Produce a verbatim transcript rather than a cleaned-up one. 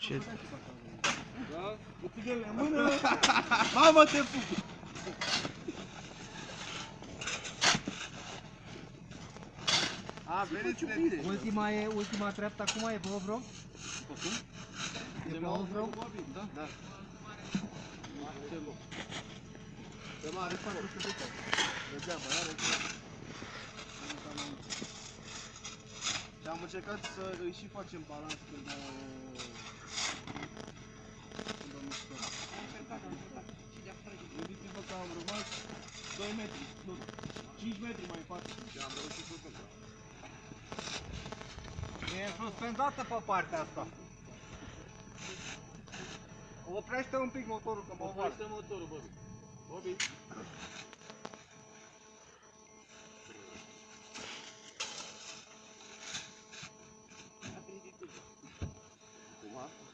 Ce... Da? Cu tigele în mână. Mamă, te pup! A, veniți bine. Ultima e, ultima treaptă acum e pe off-road? După cum? E pe off-road? Da. Da. Ce loc? Pe mare, patru sute de cai. Degeaba, are că... Și am încercat să îi și facem balans când o... când o mișcăm. Gândiți-vă că am rămas doi metri, nu, cinci metri mai în față. Și am reușit să duc. E suspendată pe partea asta. Oprește un pic motorul, că mă omoară. Oprește motorul, Bobby. Bobby. Acum?